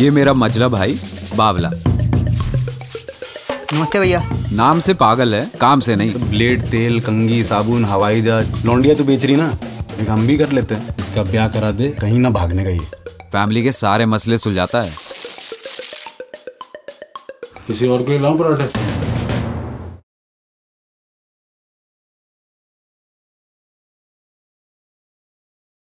ये मेरा मजला भाई बावला। नमस्ते भैया। नाम से पागल है, काम से नहीं। ब्लेड, तेल, कंघी, साबुन, हवाई जहाज, लौंडिया तो बेच रही ना, एक हम भी कर लेते हैं। इसका ब्याह करा दे, कहीं ना भागने का ये। फैमिली के सारे मसले सुलझाता है। किसी और को लाऊं पराठे?